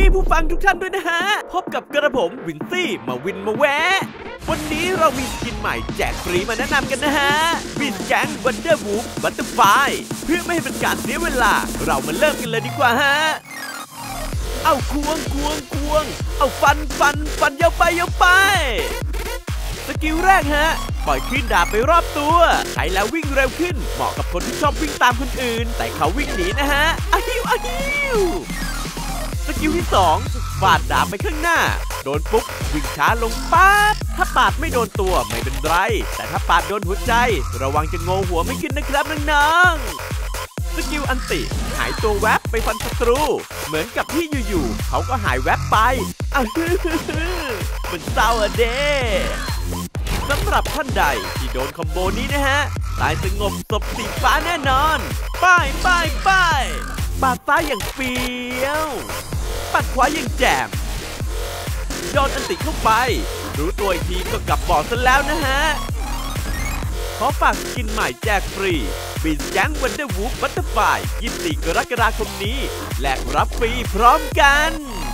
พี่ๆผู้ฟังทุกท่านด้วยนะฮะพบกับกระผมวินซี่มาวินมาแวะวันนี้เรามีสกินใหม่แจกฟรีมาแนะนำกันนะฮะบินแก๊งวันเดอร์วูฟบัตเตอร์ไฟเพื่อไม่ให้เป็นการเสียเวลาเรามาเริ่มกันเลยดีกว่าฮะเอาควงเอาฟันยาวไปสกิลแรกฮะปล่อยคลื่นดาบไปรอบตัวใช้แล้ววิ่งเร็วขึ้นเหมาะกับคนที่ชอบวิ่งตามคนอื่นแต่เขาวิ่งหนีนะฮะอะฮิวสกิลที่2ฟาดดาบไปข้างหน้าโดนปุ๊บวิ่งช้าลงป๊าบถ้าปาดไม่โดนตัวไม่เป็นไรแต่ถ้าปาดโดนหัวใจระวังจะงงหัวไม่ขึ้นนะครับน้องๆสกิลอันติหายตัวแวบไปฟันศัตรูเหมือนกับที่อยู่ๆเขาก็หายแวบไปมันเศร้าอะเด้สำหรับท่านใดที่โดนคอมโบนี้นะฮะตายสงบศพสีฟ้าแน่นอนป้ายปาดซ้ายอย่างเฟี้ยวปัดขวาอย่างแจ่มโยนอันติเข้าไปรู้ตัวอีกทีก็กลับบ่อซะแล้วนะฮะขอฝากสกินใหม่แจกฟรีบินแก๊งวันเดอร์วูฟบัตเตอร์ไฟ24 กรกฎาคมนี้แลกรับฟรีพร้อมกัน